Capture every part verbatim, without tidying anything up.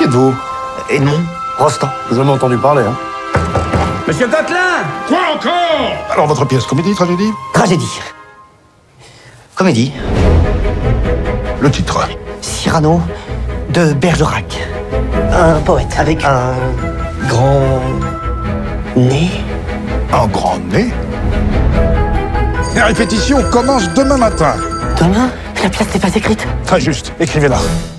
Qui êtes-vous? Edmond Rostand. Vous en avez entendu parler, hein? Monsieur Coquelin! Quoi encore? Alors, votre pièce, comédie, tragédie? Tragédie. Comédie. Le titre? Cyrano de Bergerac. Un poète avec un grand nez. Un grand nez? La répétition commence demain matin. Demain? La pièce n'est pas écrite. Très juste, écrivez-la.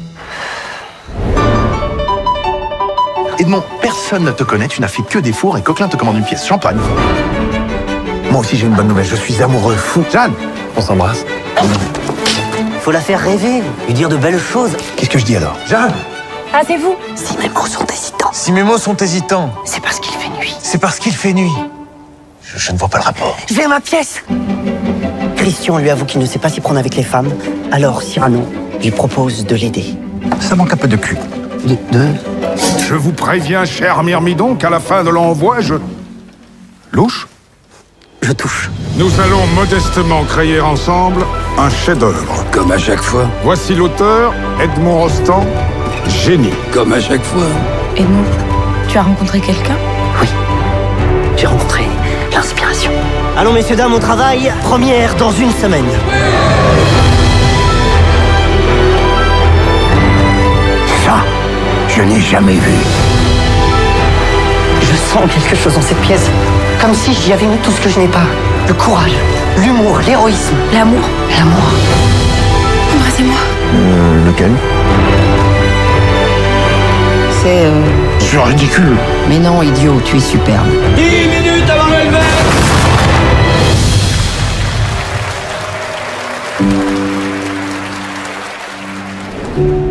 Edmond, personne ne te connaît, tu n'as fait que des fours et Coquelin te commande une pièce champagne. Moi aussi j'ai une bonne nouvelle, je suis amoureux fou. Jeanne, on s'embrasse. Faut la faire rêver, lui dire de belles choses. Qu'est-ce que je dis alors? Jeanne! Ah, c'est vous? Si mes mots sont hésitants, Si mes mots sont hésitants, c'est parce qu'il fait nuit. c'est parce qu'il fait nuit. Je, je ne vois pas le rapport. J'ai ma pièce. Christian lui avoue qu'il ne sait pas s'y prendre avec les femmes, alors Cyrano lui propose de l'aider. Ça manque un peu de cul. De, de... Je vous préviens, cher Myrmidon, qu'à la fin de l'envoi, je... Louche? Je touche. Nous allons modestement créer ensemble un chef-d'œuvre. Comme à chaque fois. Voici l'auteur, Edmond Rostand, génie. Comme à chaque fois. Edmond, tu as rencontré quelqu'un? Oui, j'ai rencontré l'inspiration. Allons messieurs, dames, au travail. Première dans une semaine. Ça, je n'ai jamais vu. Je sens quelque chose dans cette pièce. Comme si j'y avais mis tout ce que je n'ai pas. Le courage, l'humour, l'héroïsme. L'amour? L'amour. Embrassez-moi. Euh, lequel? C'est... Euh... C'est ridicule. Mais non, idiot, tu es superbe. dix minutes avant le lever!